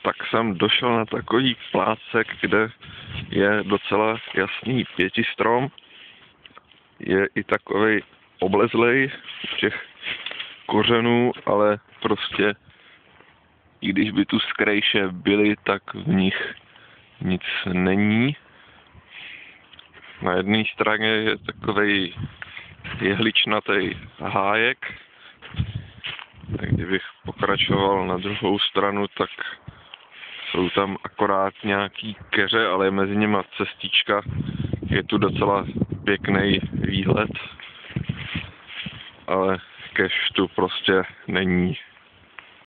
tak jsem došel na takový plácek, kde je docela jasný pětistrom. Je i takovej oblezlej těch kořenů, ale prostě i když by tu skrejše byly, tak v nich nic není. Na jedné straně je takovej jehličnatý hájek. Tak kdybych pokračoval na druhou stranu, tak jsou tam akorát nějaký keře, ale je mezi nimi cestička. Je tu docela pěkný výhled, ale keš tu prostě není.